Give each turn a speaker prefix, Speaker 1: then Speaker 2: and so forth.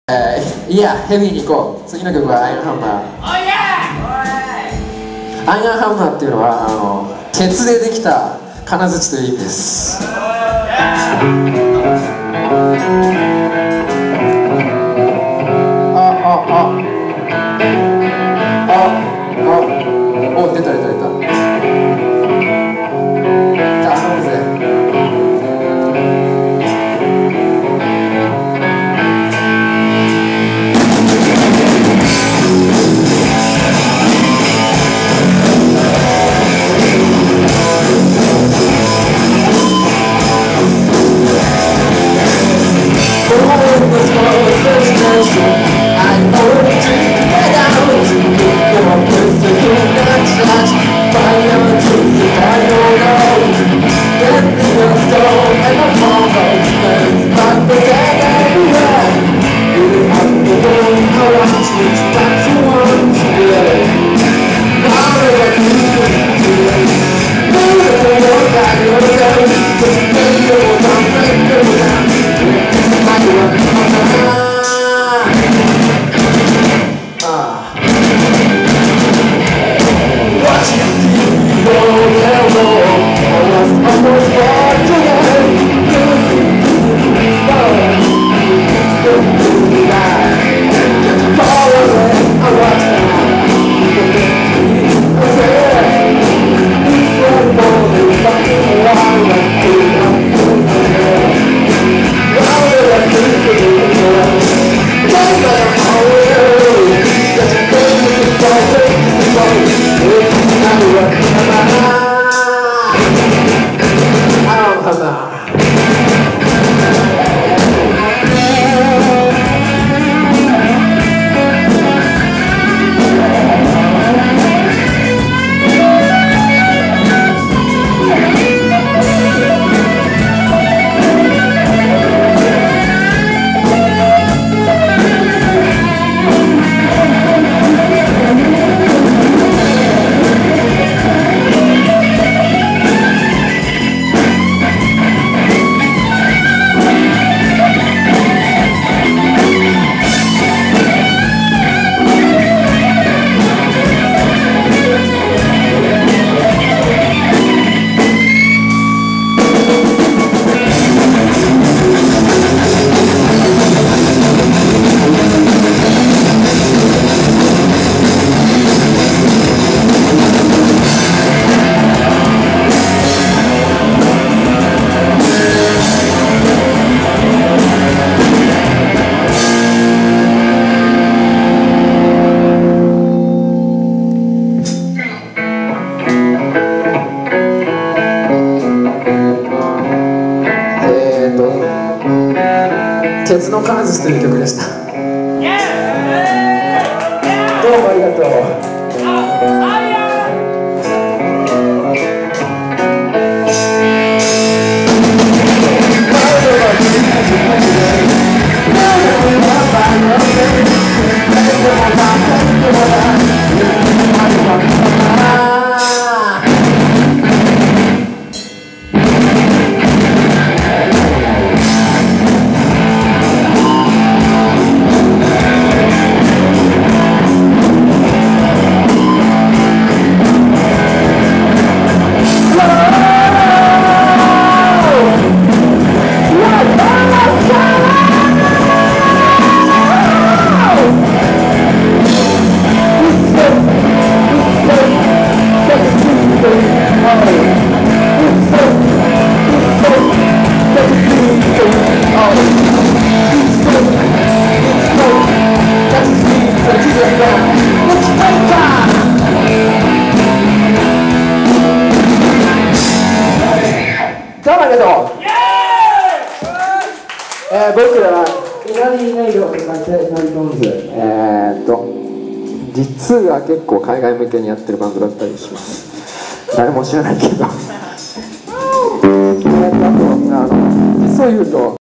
Speaker 1: いや、ヘビーに行こう。次の曲はアイアンハンマー。アイアンハンマーっていうのは鉄でできた金槌という意味です。お、出た。頼むぜ。鉄の金槌という曲でした。どうもありがとう。僕らはイナリネイルを使ってイナリトーンズ、実は結構海外向けにやってるバンドだったりします。誰も知らないけど実を言うと